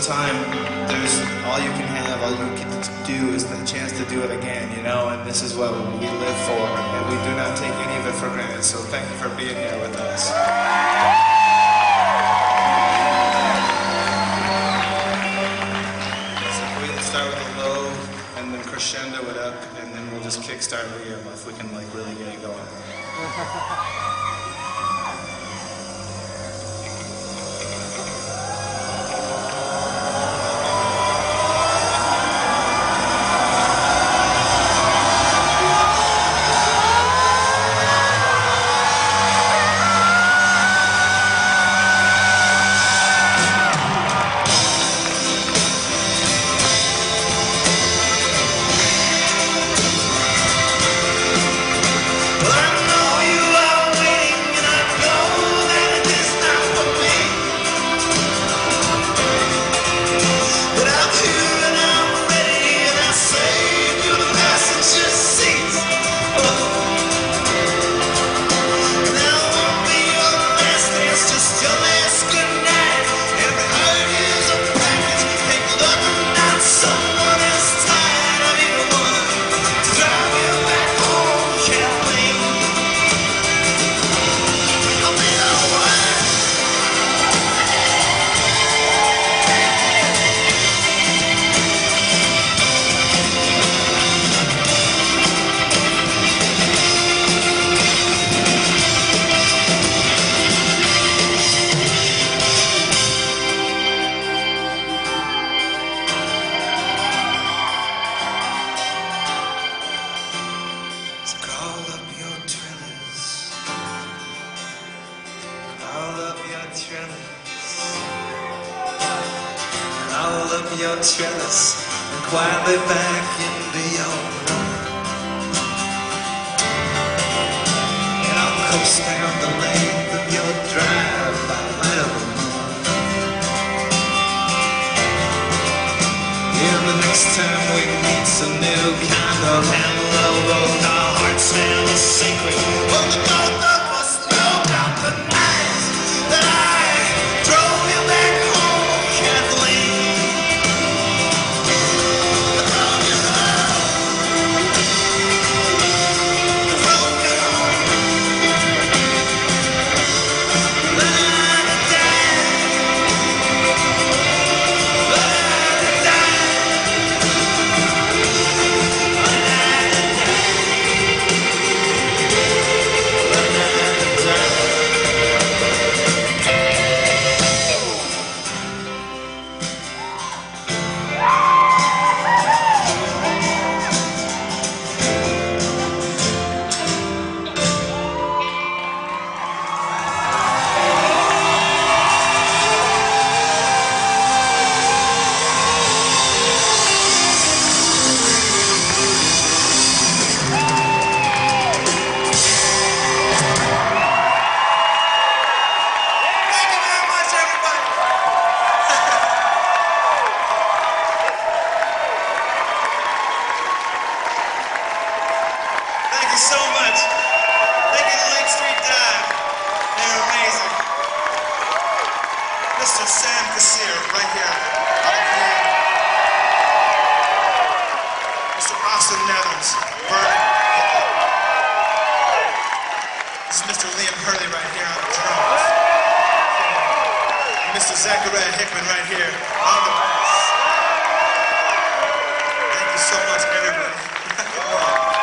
time, there's all you can have, all you get to do is the chance to do it again, you know, and this is what we live for, and we do not take any of it for granted, so thank you for being here with us. So we'll start with a low, and then crescendo it up, and then we'll just kickstart the if we can like really get it going. Your trellis and quietly back into your room. And I'll coast down the length of your drive by light of the moon. Yeah, the next time we meet some new kind of hello, both our hearts feel a secret. Well, the both of us know about the night that I drove you back home, Kathleen. So much. Thank you to Lake Street Dive. They're amazing. Mr. Sam Kassir, right here. Mr. Austin Nevins, Bert. This is Mr. Liam Hurley right here on the drums. And Mr. Zachariah Hickman right here on the bass. Thank you so much, everybody.